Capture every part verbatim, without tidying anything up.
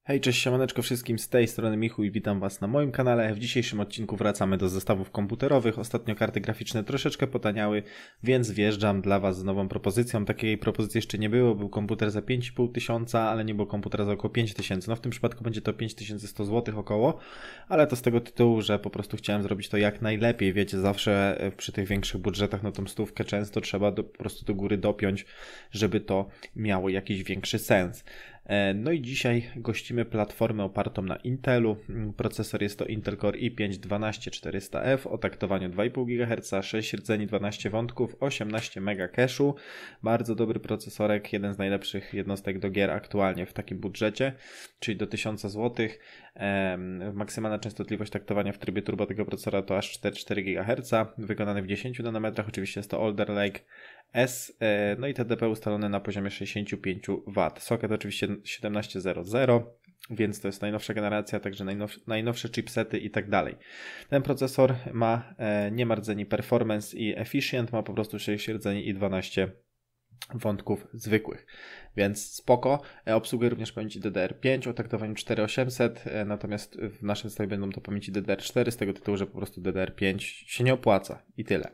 Hej, cześć, siemaneczko wszystkim, z tej strony Michu i witam Was na moim kanale. W dzisiejszym odcinku wracamy do zestawów komputerowych. Ostatnio karty graficzne troszeczkę potaniały, więc wjeżdżam dla Was z nową propozycją. Takiej propozycji jeszcze nie było, był komputer za pięć i pół tysiąca, ale nie był komputer za około pięć tysięcy. No w tym przypadku będzie to pięć tysięcy sto złotych około, ale to z tego tytułu, że po prostu chciałem zrobić to jak najlepiej. Wiecie, zawsze przy tych większych budżetach, no tą stówkę często trzeba do, po prostu do góry dopiąć, żeby to miało jakiś większy sens. No i dzisiaj gościmy platformę opartą na Intelu. Procesor jest to Intel Core i pięć dwanaście czterysta F o taktowaniu dwa i pół gigaherca, sześć rdzeni, dwanaście wątków, osiemnaście mega cache'u. Bardzo dobry procesorek, jeden z najlepszych jednostek do gier aktualnie w takim budżecie, czyli do tysiąc złotych. Maksymalna częstotliwość taktowania w trybie turbo tego procesora to aż cztery przecinek cztery gigaherca, wykonany w dziesięciu nanometrach, oczywiście jest to Alder Lake S, no i T D P ustalone na poziomie sześćdziesiąt pięć watów. Socket oczywiście siedemnaście zero zero, więc to jest najnowsza generacja, także najnow, najnowsze chipsety i tak dalej. Ten procesor ma e, nie ma rdzeni performance i efficient, ma po prostu sześć rdzeni i dwanaście wątków zwykłych, więc spoko. E, obsługuje również pamięci D D R pięć o taktowaniu cztery tysiące osiemset, e, natomiast w naszym zestawie będą to pamięci D D R cztery z tego tytułu, że po prostu D D R pięć się nie opłaca i tyle.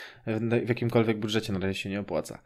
W jakimkolwiek budżecie na razie się nie opłaca.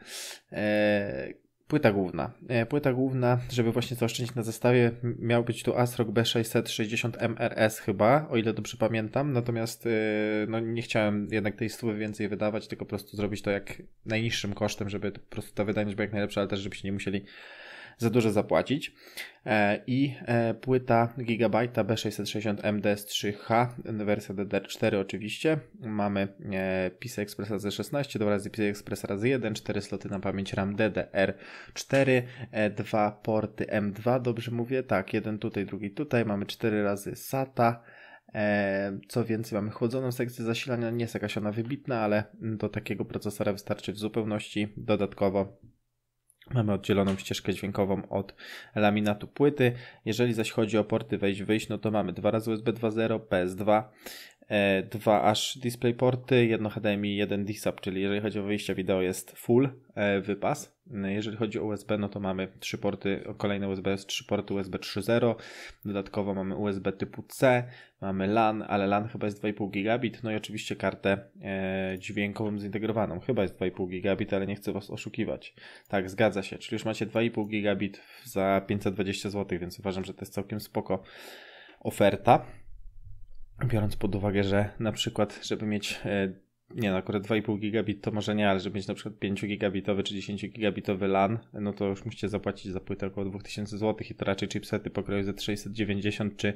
Eee, płyta główna. Eee, płyta główna, żeby właśnie zaoszczędzić na zestawie, miał być tu ASRock B sześćset sześćdziesiąt M R S chyba, o ile dobrze pamiętam, natomiast eee, no, nie chciałem jednak tej stówy więcej wydawać, tylko po prostu zrobić to jak najniższym kosztem, żeby po prostu ta wydajność była jak najlepsza, ale też żebyście nie musieli za dużo zapłacić. E, I e, płyta Gigabyte B sześćset sześćdziesiąt M D S trzy H, wersja D D R cztery oczywiście. Mamy e, P C I Expressa Z szesnaście, dwa razy P C I Expressa razy jeden, cztery sloty na pamięć RAM D D R cztery, e, dwa porty M dwa, dobrze mówię? Tak, jeden tutaj, drugi tutaj. Mamy cztery razy SATA. E, co więcej, mamy chłodzoną sekcję zasilania, nie jest jakaś ona wybitna, ale do takiego procesora wystarczy w zupełności. Dodatkowo mamy oddzieloną ścieżkę dźwiękową od laminatu płyty. Jeżeli zaś chodzi o porty wejść-wyjść, no to mamy dwa razy U S B dwa zero, P S dwa, e, dwa aż DisplayPorty, jedno H D M I, jeden D-Sub, czyli jeżeli chodzi o wyjścia wideo jest full e, wypas. Jeżeli chodzi o U S B, no to mamy trzy porty, kolejne U S B jest trzy porty U S B trzy zero, dodatkowo mamy U S B typu C, mamy LAN, ale LAN chyba jest dwa i pół gigabit, no i oczywiście kartę e, dźwiękową zintegrowaną, chyba jest dwa i pół gigabit, ale nie chcę Was oszukiwać. Tak, zgadza się, czyli już macie dwa i pół gigabit za pięćset dwadzieścia złotych, więc uważam, że to jest całkiem spoko oferta, biorąc pod uwagę, że na przykład, żeby mieć e, nie no, akurat dwa i pół gigabit to może nie, ale żeby mieć na przykład pięć gigabitowy czy dziesięć gigabitowy LAN, no to już musicie zapłacić za płytę około dwa tysiące złotych i to raczej chipsety pokroju Z sześćset dziewięćdziesiąt czy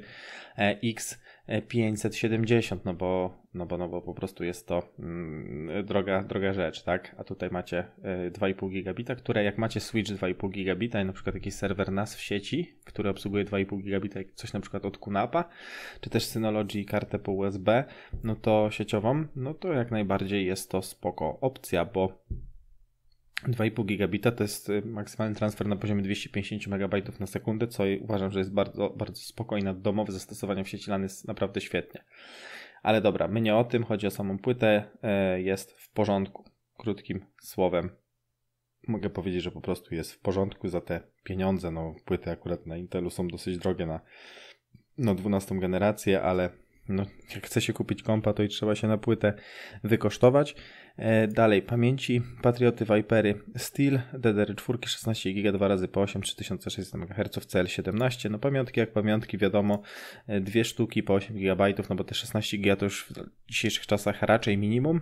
X pięćset siedemdziesiąt, no bo, no bo, no bo po prostu jest to mm, droga, droga rzecz, tak? A tutaj macie y, dwa i pół gigabita, które jak macie switch dwa i pół gigabita i na przykład jakiś serwer N A S w sieci, który obsługuje dwa i pół gigabita, coś na przykład od Kunapa, czy też Synology i kartę po U S B, no to sieciową, no to jak najbardziej jest to spoko opcja, bo dwa i pół gigabita to jest maksymalny transfer na poziomie dwieście pięćdziesiąt megabajtów na sekundę, co uważam, że jest bardzo, bardzo spoko i na domowe zastosowanie w sieci LAN jest naprawdę świetnie. Ale dobra, my nie o tym, chodzi o samą płytę, jest w porządku. Krótkim słowem mogę powiedzieć, że po prostu jest w porządku za te pieniądze. No, płyty akurat na Intelu są dosyć drogie na no, dwunastą generację, ale no, jak chce się kupić kompa, to i trzeba się na płytę wykosztować. E, dalej, pamięci Patrioty Vipery Steel, D D R cztery szesnaście giga, dwa razy po osiem, trzy tysiące sześćset megaherców, C L siedemnaście. No pamiątki jak pamiątki, wiadomo, e, dwie sztuki po osiem gigabajtów, no bo te szesnaście giga to już w dzisiejszych czasach raczej minimum.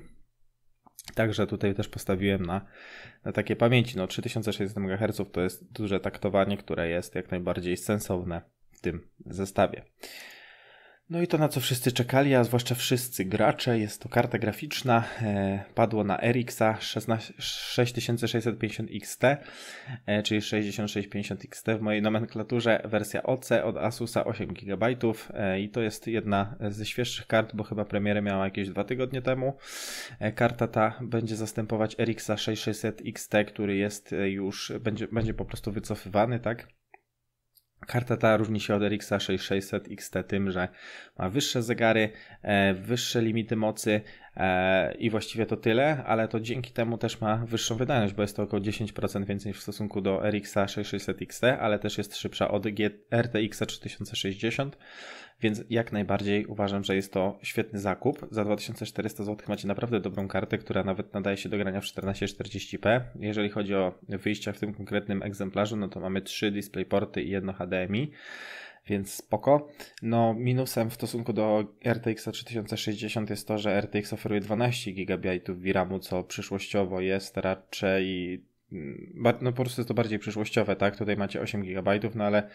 Także tutaj też postawiłem na, na takie pamięci. No trzy tysiące sześćset megaherców to jest duże taktowanie, które jest jak najbardziej sensowne w tym zestawie. No i to, na co wszyscy czekali, a zwłaszcza wszyscy gracze, jest to karta graficzna, e, padło na R X a sześć tysiące sześćset pięćdziesiąt X T, e, czyli sześćdziesiąt sześć pięćdziesiąt X T w mojej nomenklaturze, wersja O C od Asusa osiem gigabajtów e, i to jest jedna ze świeższych kart, bo chyba premierę miała jakieś dwa tygodnie temu. E, karta ta będzie zastępować R X a sześć tysiące sześćset X T, który jest już, będzie, będzie po prostu wycofywany, tak? Karta ta różni się od R X a sześć tysiące sześćset X T tym, że ma wyższe zegary, e, wyższe limity mocy, e, i właściwie to tyle, ale to dzięki temu też ma wyższą wydajność, bo jest to około dziesięć procent więcej w stosunku do R X sześć tysiące sześćset X T, ale też jest szybsza od R T X trzy tysiące sześćdziesiąt, więc jak najbardziej uważam, że jest to świetny zakup. Za dwa tysiące czterysta złotych macie naprawdę dobrą kartę, która nawet nadaje się do grania w czternaście czterdzieści p. Jeżeli chodzi o wyjścia w tym konkretnym egzemplarzu, no to mamy trzy DisplayPorty i jedno H D M I, więc spoko. No minusem w stosunku do R T X trzy tysiące sześćdziesiąt jest to, że R T X oferuje dwanaście gigabajtów V RAMu, co przyszłościowo jest raczej... No po prostu jest to bardziej przyszłościowe, tak? Tutaj macie osiem gigabajtów, no ale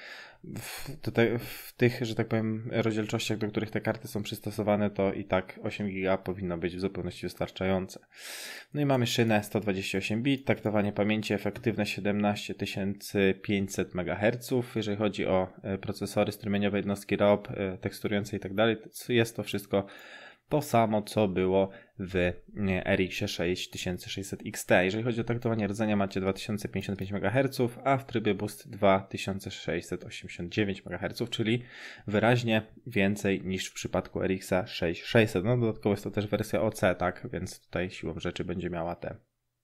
w, tutaj, w tych, że tak powiem, rozdzielczościach, do których te karty są przystosowane, to i tak osiem giga powinno być w zupełności wystarczające. No i mamy szynę sto dwadzieścia osiem bit, taktowanie pamięci efektywne siedemnaście tysięcy pięćset megaherców. Jeżeli chodzi o procesory, strumieniowe jednostki R O B, teksturujące i tak dalej, jest to wszystko to samo, co było w R X sześć tysiące sześćset X T. Jeżeli chodzi o taktowanie rdzenia, macie dwa tysiące pięćdziesiąt pięć megaherców, a w trybie Boost dwa tysiące sześćset osiemdziesiąt dziewięć megaherców, czyli wyraźnie więcej niż w przypadku R X sześć tysiące sześćset. No dodatkowo jest to też wersja O C, tak, więc tutaj siłą rzeczy będzie miała te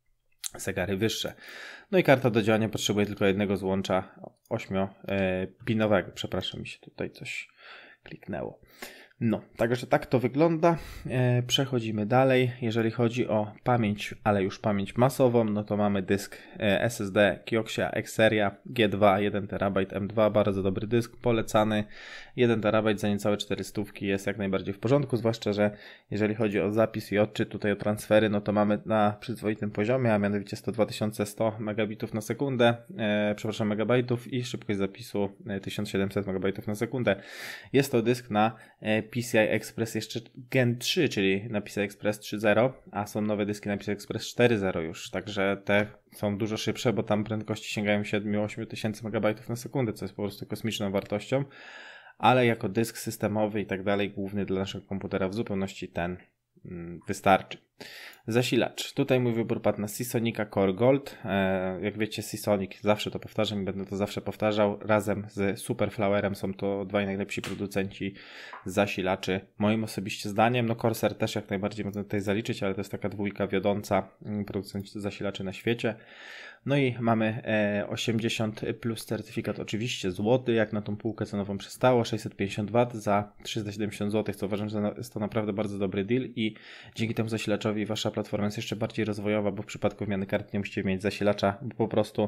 zegary wyższe. No i karta do działania potrzebuje tylko jednego złącza ośmiopinowego. Przepraszam, mi się tutaj coś kliknęło. No, także tak to wygląda. E, przechodzimy dalej. Jeżeli chodzi o pamięć, ale już pamięć masową, no to mamy dysk e, S S D Kioxia Xperia G dwa, jeden terabajt M dwa, bardzo dobry dysk, polecany. jeden terabajt za niecałe czterysta jest jak najbardziej w porządku, zwłaszcza, że jeżeli chodzi o zapis i odczyt, tutaj o transfery, no to mamy na przyzwoitym poziomie, a mianowicie sto dwa tysiące sto megabitów na sekundę, e, przepraszam, megabajtów i szybkość zapisu e, tysiąc siedemset megabajtów na sekundę. Jest to dysk na e, P C I Express jeszcze Gen trzy, czyli na P C I Express trzy zero, a są nowe dyski na P C I Express cztery zero już, także te są dużo szybsze, bo tam prędkości sięgają siedem do ośmiu tysięcy megabajtów na sekundę, co jest po prostu kosmiczną wartością, ale jako dysk systemowy i tak dalej, główny dla naszego komputera, w zupełności ten mm, wystarczy. Zasilacz. Tutaj mój wybór padł na Seasonica Core Gold. E, jak wiecie, Seasonic, zawsze to powtarzam i będę to zawsze powtarzał, razem z Superflowerem są to dwaj najlepsi producenci zasilaczy, moim osobiście zdaniem. No Corsair też jak najbardziej można tutaj zaliczyć, ale to jest taka dwójka wiodąca producenci zasilaczy na świecie. No i mamy e, osiemdziesiąt plus certyfikat, oczywiście złoty, jak na tą półkę cenową przystało, sześćset pięćdziesiąt watów za trzysta siedemdziesiąt złotych, co uważam, że jest to naprawdę bardzo dobry deal i dzięki temu zasilaczowi wasza platforma jest jeszcze bardziej rozwojowa, bo w przypadku wymiany kart nie musicie mieć zasilacza, bo po prostu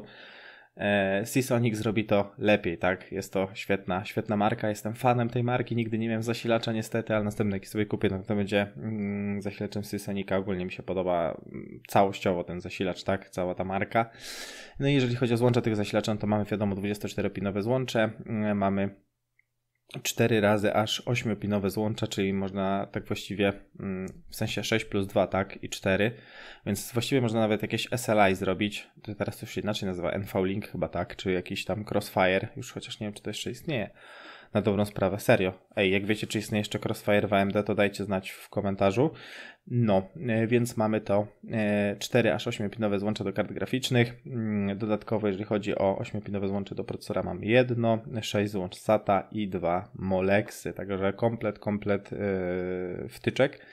e, Seasonic zrobi to lepiej, tak? Jest to świetna, świetna marka, jestem fanem tej marki, nigdy nie miałem zasilacza niestety, ale następny jaki sobie kupię, no to będzie mm, zasilaczem Seasonica. Ogólnie mi się podoba całościowo ten zasilacz, tak? Cała ta marka. No i jeżeli chodzi o złącza tych zasilaczy, to mamy wiadomo dwudziestoczteropinowe złącze, yy, mamy cztery razy aż ośmiopinowe złącza, czyli można tak właściwie w sensie sześć plus dwa, tak, i cztery, więc właściwie można nawet jakieś S L I zrobić, to teraz to się inaczej nazywa N V-Link chyba, tak, czy jakiś tam Crossfire, już chociaż nie wiem, czy to jeszcze istnieje. Na dobrą sprawę, serio. Ej, jak wiecie, czy istnieje jeszcze Crossfire w A M D, to dajcie znać w komentarzu. No, więc mamy to cztery aż ośmiopinowe złącza do kart graficznych. Dodatkowo, jeżeli chodzi o ośmiopinowe złącze do procesora, mamy jedno, sześć złącz SATA i dwa Molexy. Także komplet, komplet yy, wtyczek.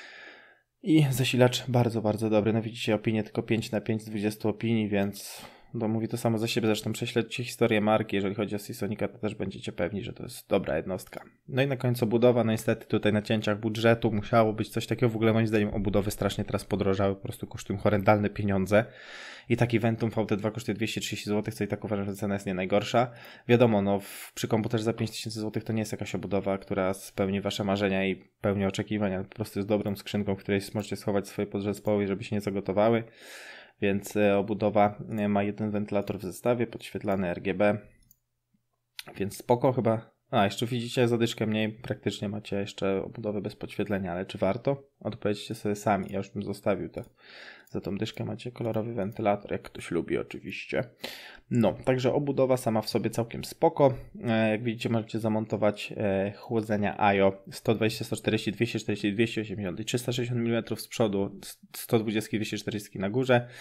I zasilacz bardzo, bardzo dobry. No widzicie, opinie tylko pięć na pięć z dwudziestu opinii, więc... No, mówi to samo za siebie, zresztą prześledźcie historię marki, jeżeli chodzi o Seasonica, to też będziecie pewni, że to jest dobra jednostka. No i na końcu budowa, no niestety tutaj na cięciach budżetu musiało być coś takiego, w ogóle moim zdaniem obudowy strasznie teraz podrożały, po prostu kosztują horrendalne pieniądze i taki Ventum V T dwa kosztuje dwieście trzydzieści złotych, co i tak uważam, że cena jest nie najgorsza. Wiadomo, no w, przy komputerze za pięć tysięcy złotych to nie jest jakaś obudowa, która spełni wasze marzenia i pełni oczekiwań, ale po prostu jest dobrą skrzynką, w której możecie schować swoje podzespoły, żeby się nie zagotowały. Więc obudowa ma jeden wentylator w zestawie, podświetlany R G B, więc spoko chyba. A, jeszcze widzicie zadyszkę mniej, praktycznie macie jeszcze obudowę bez podświetlenia, ale czy warto? Odpowiedzcie sobie sami, ja już bym zostawił to. Za tą dyszkę macie kolorowy wentylator, jak ktoś lubi oczywiście. No, także obudowa sama w sobie całkiem spoko. Jak widzicie, możecie zamontować chłodzenia I O sto dwadzieścia, sto czterdzieści, dwieście czterdzieści, dwieście osiemdziesiąt i trzysta sześćdziesiąt milimetrów z przodu, sto dwadzieścia, dwieście czterdzieści na górze.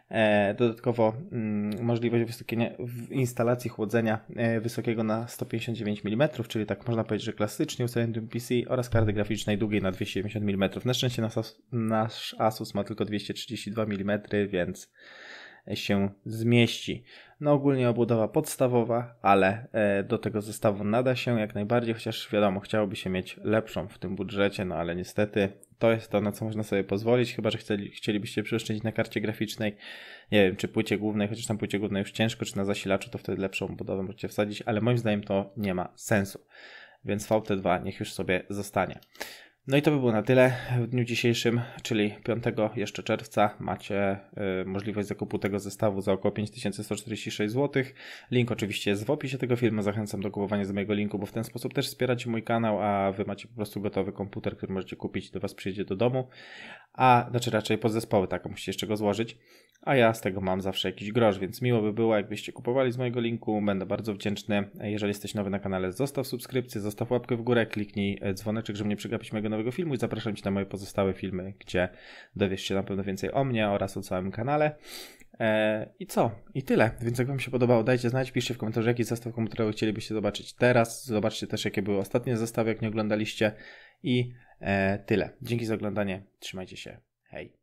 E, dodatkowo mm, możliwość wysokienia, instalacji chłodzenia e, wysokiego na sto pięćdziesiąt dziewięć milimetrów, czyli tak można powiedzieć, że klasycznie ustawieniem P C, oraz karty graficznej długiej na dwieście siedemdziesiąt milimetrów. Na szczęście nasz, nasz Asus ma tylko dwieście trzydzieści dwa milimetry, więc się zmieści. No ogólnie obudowa podstawowa, ale e, do tego zestawu nada się jak najbardziej, chociaż wiadomo, chciałoby się mieć lepszą w tym budżecie, no ale niestety to jest to, na co można sobie pozwolić, chyba że chcieli, chcielibyście przeoszczędzić na karcie graficznej, nie wiem, czy płycie głównej, chociaż na płycie głównej już ciężko, czy na zasilaczu, to wtedy lepszą budowę możecie wsadzić, ale moim zdaniem to nie ma sensu, więc V T dwa niech już sobie zostanie. No i to by było na tyle w dniu dzisiejszym, czyli piątego jeszcze czerwca macie y, możliwość zakupu tego zestawu za około pięć tysięcy sto czterdzieści sześć złotych. Link oczywiście jest w opisie tego filmu, zachęcam do kupowania z mojego linku, bo w ten sposób też wspieracie mój kanał, a wy macie po prostu gotowy komputer, który możecie kupić, do was przyjedzie do domu, a znaczy raczej podzespoły, tak, musicie jeszcze go złożyć, a ja z tego mam zawsze jakiś grosz, więc miło by było, jakbyście kupowali z mojego linku, będę bardzo wdzięczny. Jeżeli jesteś nowy na kanale, zostaw subskrypcję, zostaw łapkę w górę, kliknij dzwoneczek, żeby nie przegapić mojego nowego filmu i zapraszam Cię na moje pozostałe filmy, gdzie dowiesz się na pewno więcej o mnie oraz o całym kanale. Eee, I co? I tyle. Więc jak Wam się podobało, dajcie znać, piszcie w komentarzu, jaki zestaw komputerowy chcielibyście zobaczyć teraz. Zobaczcie też, jakie były ostatnie zestawy, jak nie oglądaliście. I e, tyle. Dzięki za oglądanie. Trzymajcie się. Hej.